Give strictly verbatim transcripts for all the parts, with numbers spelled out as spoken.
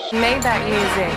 Maybach music.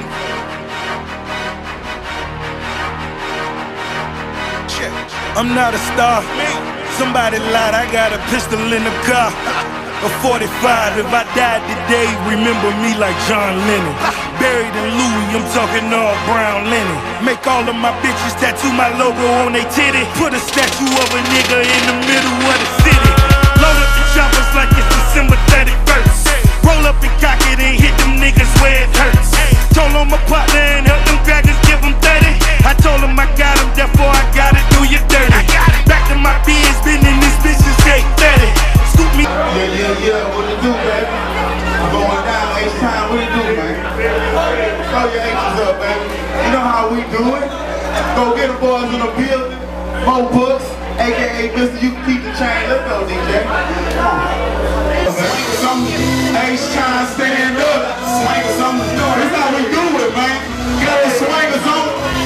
I'm not a star. Somebody lied, I got a pistol in the car. A forty-five, if I died today, remember me like John Lennon. Buried in Louis, I'm talking all brown linen. Make all of my bitches tattoo my logo on they titty. Put a statue of a nigga in the middle of the city. Load up the choppers like it's December thirty-first. Roll up and cock it and hit them niggas where it hurts. Told on my partner and help them crackers give them thirty. I told him I got him, therefore I gotta do you dirty. Back to my biz, been in this bitch since eight thirty. Scoop me. Yeah, yeah, yeah, what it do, baby? I'm going down H-Time, what it do, man? Throw your H's up, baby. You know how we do it. Go get the boys in the building. Mo Books, a k a. Mister You Can Keep the Chain. Let's go, D J. H-Time, stand up. Swing something. This how we do it, man. Got the swingers on.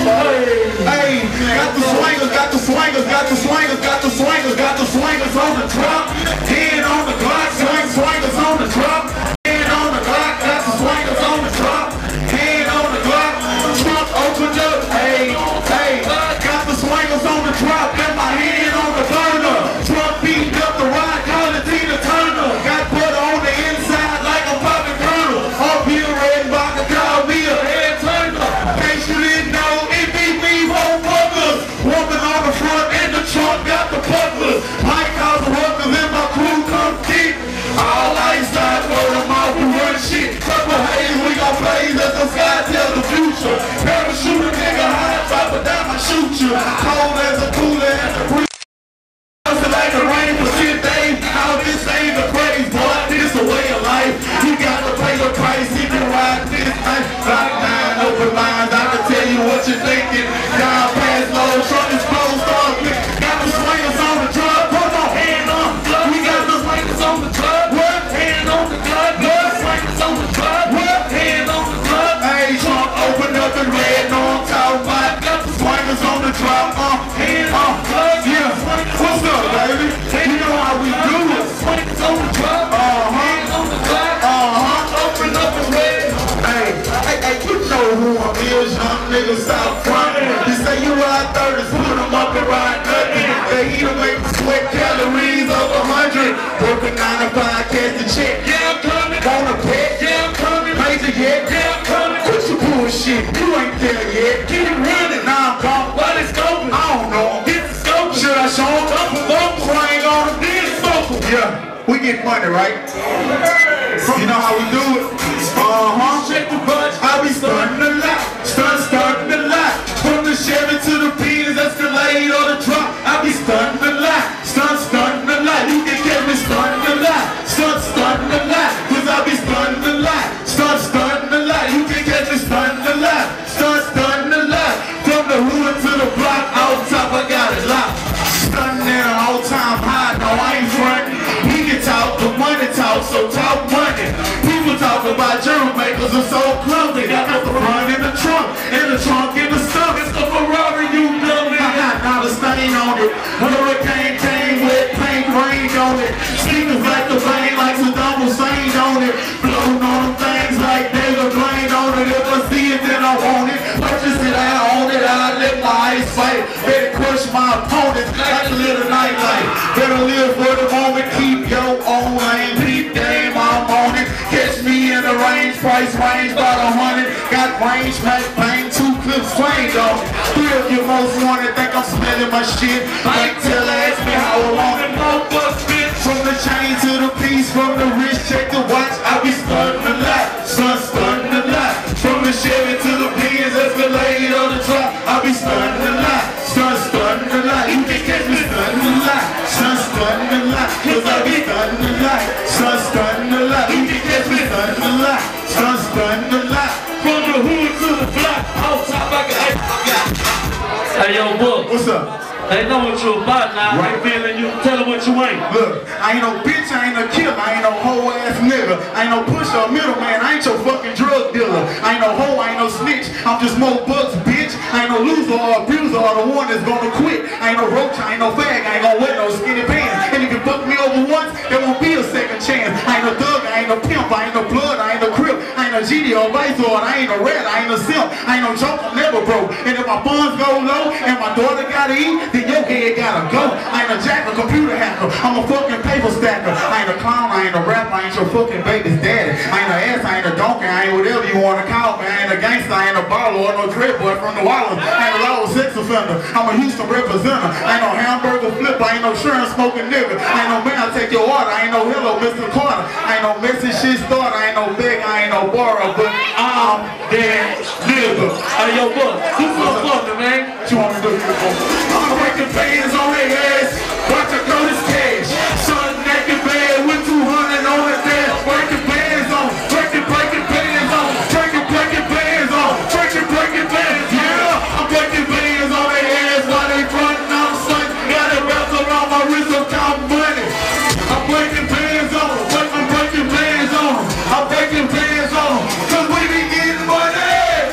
Hey, got the swingers, got the swingers, got the swingers, got the swingers, got the swingers on the truck. Hand on the clock, swing swingers on the truck. Hand on the clock, got the swingers on the truck. Hand on the clock, truck opened up. Hey, hey, got the swingers on the truck. Got my hand on the burner. Truck beating up the ride, calling Tina Turner. Got butter on the inside like a popping kernel. Up here, red vodka, call me a head turner. In case you didn't know, it be me, whole fuckers. Woman on the front and the trunk got the butlers. Mike house workers in my crew come kick. All lights out, throw them off, we run shit. Purple haze, we gon' blaze as the sky tells the future. Parachute a nigga high, drop it down, I shoot you. Cold as a cooler and the breeze. Like the rain for shit days, all this ain't the craze, boy. This a way of life. You got to pay the price if you ride this life. Lock nine open lines, I can tell you what you're thinking. Down past low, truck is closed, start clicking. Got the swingers on the truck, put my hand on the club. We got the swingers on the truck. What? Hand on the club. What? Swingers on the truck. What? Hand on the club. Hey, trunk open up and red, no I'm talking about. Got the swingers on the truck. Uh, hand on the club. Yeah. What's up, baby? You know how we do it. Swingers on the truck. Uh-huh. Hand on the club. Uh-huh. Open up and red. Hey, hey, hey, you know who I'm is, young niggas stop frontin'. You say you ride thirties, put them up and ride nothing. They eat them, make them sweat calories of a hundred. Working nine to five, cash the check. Yeah, I'm coming. Want a pet? Yeah, I'm coming. Major yet? Yeah, I'm coming. Quit your bullshit. You ain't there yet. Keep it running. Now I'm gone. What is going? I don't know. Get the scope. Should I show them? Up and up. Swing on them. Then smoke them. Yeah, we get money, right? You know how we do it? Uh-huh. Check the budget. I be starting a lot. Start starting a lot. From the Chevy to the Benz, Escalade or the truck. I be starting a lot. Start starting a lot. You can get me starting a lot. Start starting a lot. Cause I be starting a lot. Start starting a lot. You can get me starting a lot. Start starting a lot. From the hood to the block. Out top I got it locked. Stunting at an all-time high. No, I ain't frontin'. We can talk, the money talk, so talk money. People talk about jewelry makers are so clumsy. Got the front in the trunk, and the trunk in the stomach. It's the Ferrari, you dummy. Not a stain on it. Hurricane came with paint rained on it. Sneakers like the vein, like Saddam Hussein on it. Floating on them things like David Blaine on it. If I see it, then I want it. Purchase it, I own it. I let my eyes fight. Better crush my opponent like a little nightlight. Better live for the moment, keep your own lane. Peep game, I'm on it. Catch me in the range, price range about a hundred. Got range, pack, bang, two clips twanged on it. Three of you most wanted, think I'm smelling my shit. Like tell ask me how I want it. No bus fit. From the chain to the piece, from the wrist, check the watch. I be stunting a lot, son stunting a lot. From the Chevy to the Benz, Escalade on the truck. I be stunting a lot, son stunting a lot. You can catch me stunting a lot, son stunting a lot. Cause I be stunting a lot, son stunting a lot. You can catch me stunting a lot, son stunting a lot. From the hood to the block, on top I got, I got. Hey yo, Book. What's up? They know what you about now. Right. They feeling you. Tell them what you ain't. Look, I ain't no bitch, I ain't no killer, I ain't no hoe ass nigga. I ain't no pusher or middleman, I ain't your fucking drug dealer. I ain't no hoe, I ain't no snitch, I'm just Mo Bucks, bitch. I ain't no loser or abuser or the one that's gonna quit. I ain't no roach, I ain't no fag, I ain't gonna wear no skinny pants. And if you fuck me over once, there won't be a second chance. I ain't no thug, I ain't no pimp, I ain't no blood, I ain't no crip, I ain't no ain't a G D or vice lord, I ain't a rat, I ain't a simp, I ain't no joke, I'm never broke. And if my funds go low and my daughter gotta eat, then your head gotta go. I ain't a jacker, computer hacker, I'm a fucking paper stacker. I ain't a clown, I ain't a rapper, I ain't your fucking baby's daddy. I ain't a ass, I ain't a donkey, I ain't whatever you wanna call me. I ain't a gangster, I ain't a baller or no crib boy from New Orleans. I ain't a law sex offender, I'm a Houston representative. I ain't no hamburger flipper, I ain't no shrimp smoking nigga. I ain't no man, I take your order, I ain't no hello, Mister Carter. I ain't no messy shit starter, I ain't no beg, I ain't no borrow, but I'm that nigga. Hey, yo, boy, do something for me, man. What you want me to do? I'm breaking fans on their ass, watch her go this cash. Son naked bed with two hundred on his ass, breaking bands on, breaking, breaking bands on, breaking, breaking bands on, breaking, breaking bands, yeah. I'm breaking bands on their ass while they frontin', I'm son, got it wrapped around my wrist, I'm counting money. I'm breaking bands on, I'm breaking bands on, I'm breaking bands on, cause we be getting money.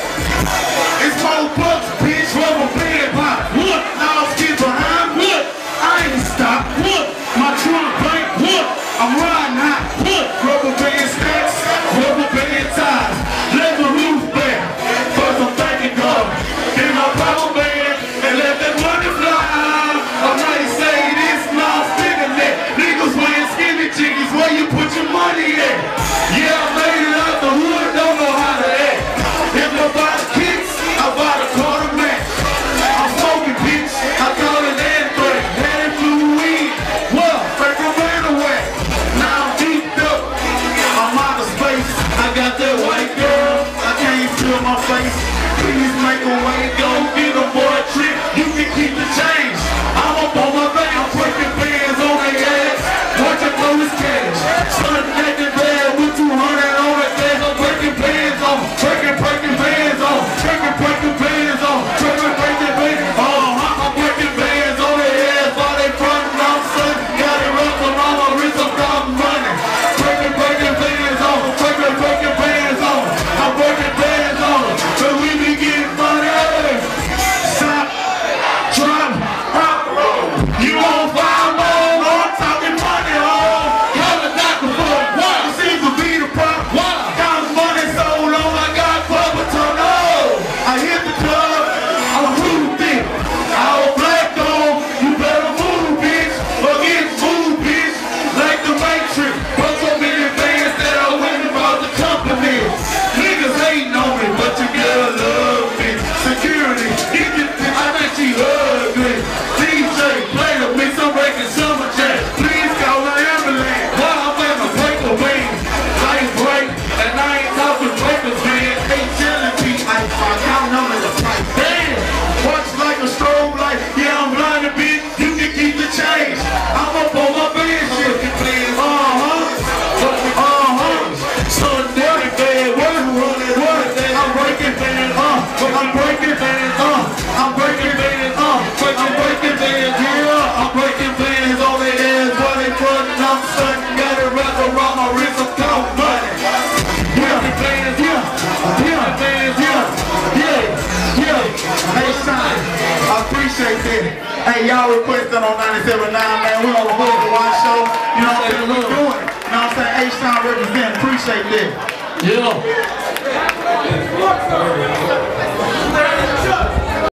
It's more bucks, bitch, rubber band pop. What? Now I'm get behind, what? I ain't stop, what? My trunk blank, what? I'm riding hot, what? Rubber band stacks, rubber band ties, leather roof back, cause I'm thanking God. In my power band, and let that money fly. I might say this, now I'm spinning that. Niggas wearing skinny chickies, where you put your money at? Yeah, I made it out the hood, don't know how to act. If I buy the kicks, I buy the quarter match. I'm smoking, bitch, I call it anthrax. Headed to weed, well, break my man away. Now I'm deep up, I'm out of space. I got that white girl, I can't feel my face. Please make a way, go get a boy a trick. You can keep the change. I'm up on my back, I'm breaking bands on their ass. Watch her throw this cash. Son naked bed with two hundred on his ass. I'm breaking bands on, breaking, breaking bands on, breaking, breaking bands on, breaking, breaking bands. Uh-huh, I'm breaking bands on their ass while they frontin', I'm son. Got it wrapped around my wrist, I'm counting money. Breaking, breaking bands on, breaking, breaking bands on. I'm breaking bands on, cause we be getting money. Stop, drop, rock, roll. You won't find more, I'm talking money, oh. Call the doctor for a while, seems to be the problem. Why? Got money so long, I got Bubba Turno. I hit the club, I'm rude thick. All black on, you better move, bitch. Or get moved, bitch. Like the Matrix, but so many fans that I went about the company. Niggas hating on me, but you gotta love me. Security, get your bitch, I think she ugly. D J, play the mix, I'm breaking summer jazz. Please call the ambulance. While I'm in a breaker wing, life break, and I ain't talking breakers, man. Ain't telling me, I, I count on the price. Damn, watch like a strobe light. Yeah, I'm blinded, bitch. You can keep the change. I'm up on my bed, shit. Uh-huh. Uh-huh. So dirty bad, what? What? I'm breaking bands, uh. I'm breaking bands, uh. I'm breaking bands, uh. I'm breaking bands, yeah. I'm breaking bands on their ass while they frontin', I'm son. Got it wrapped around my wrist, I'm counting money. Breaking bands, yeah. Yeah, bands, yeah. Yeah, yeah. Hey, son, I appreciate that. Hey, y'all requesting on ninety-seven point nine, man. We on the Hood to Watch show. You know what I'm saying? We doing it. You know what I'm saying? H-Town represent. Appreciate that. Yeah.